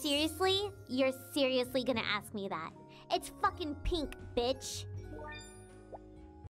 Seriously? You're seriously gonna ask me that? It's fucking pink, bitch.